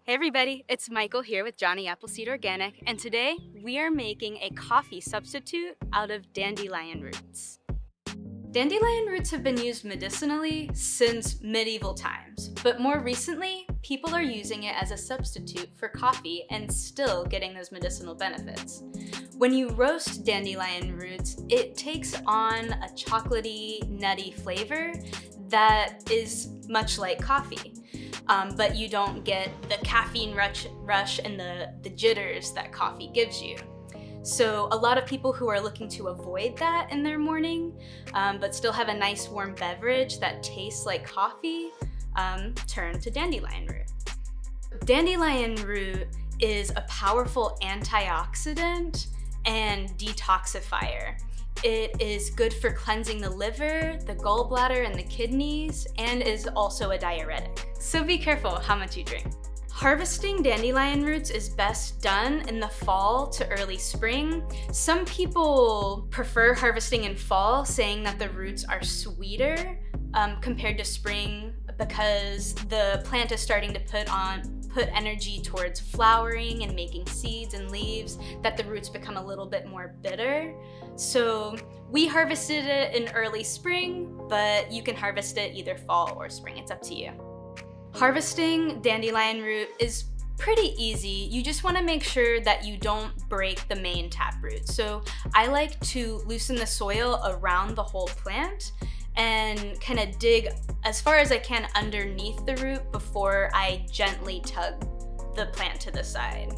Hey everybody, it's Michael here with Johnny Appleseed Organic, and today we are making a coffee substitute out of dandelion roots. Dandelion roots have been used medicinally since medieval times, but more recently, people are using it as a substitute for coffee and still getting those medicinal benefits. When you roast dandelion roots, it takes on a chocolatey, nutty flavor that is much like coffee. But you don't get the caffeine rush and the jitters that coffee gives you. So a lot of people who are looking to avoid that in their morning, but still have a nice warm beverage that tastes like coffee, turn to dandelion root. Dandelion root is a powerful antioxidant and detoxifier. It is good for cleansing the liver, the gallbladder, and the kidneys, and is also a diuretic. So be careful how much you drink. Harvesting dandelion roots is best done in the fall to early spring. Some people prefer harvesting in fall, saying that the roots are sweeter compared to spring because the plant is starting to put energy towards flowering and making seeds and leaves, that the roots become a little bit more bitter. So we harvested it in early spring, but you can harvest it either fall or spring, it's up to you. Harvesting dandelion root is pretty easy. You just want to make sure that you don't break the main taproot. So I like to loosen the soil around the whole plant and kind of dig as far as I can underneath the root before I gently tug the plant to the side.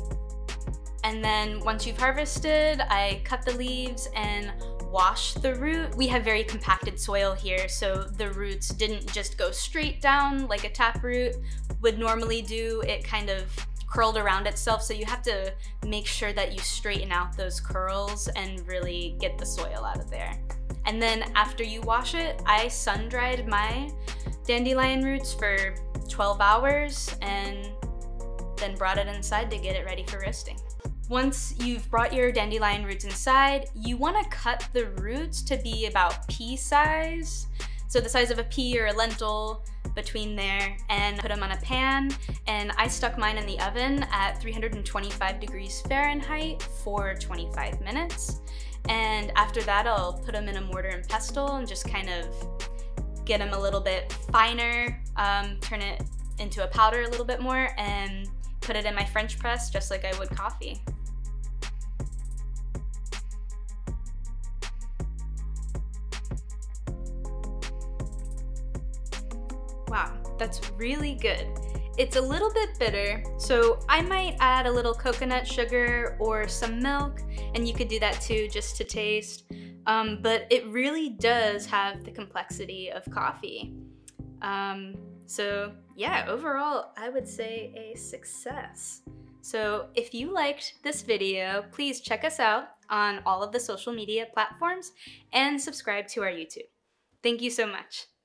And then once you've harvested, I cut the leaves and wash the root. We have very compacted soil here, so the roots didn't just go straight down like a taproot would normally do. It kind of curled around itself, so you have to make sure that you straighten out those curls and really get the soil out of there. And then after you wash it, I sun-dried my dandelion roots for 12 hours and then brought it inside to get it ready for roasting. Once you've brought your dandelion roots inside, you want to cut the roots to be about pea size, so the size of a pea or a lentil between there, and put them on a pan. And I stuck mine in the oven at 325 degrees Fahrenheit for 25 minutes. And after that, I'll put them in a mortar and pestle and just kind of get them a little bit finer, turn it into a powder a little bit more, and put it in my French press just like I would coffee. Wow, that's really good. It's a little bit bitter, so I might add a little coconut sugar or some milk, and you could do that too just to taste. But it really does have the complexity of coffee. So yeah, overall, I would say a success. So if you liked this video, please check us out on all of the social media platforms and subscribe to our YouTube. Thank you so much.